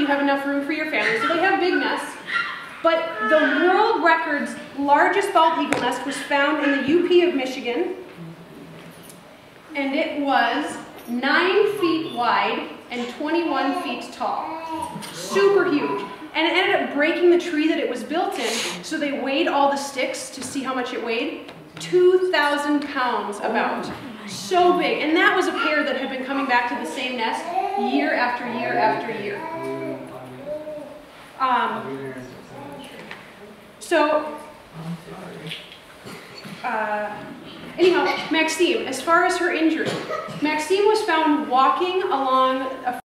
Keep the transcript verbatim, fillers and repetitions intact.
you have enough room for your family. So they have big nests. But the world record's largest bald eagle nest was found in the U P of Michigan. And it was nine feet wide and twenty-one feet tall. Super huge. And it ended up breaking the tree that it was built in, so they weighed all the sticks to see how much it weighed. two thousand pounds about. So big. And that was a pair that had been coming back to the same nest year after year after year. Um, so, uh, anyhow, Maxime, as far as her injury, Maxime was found walking along a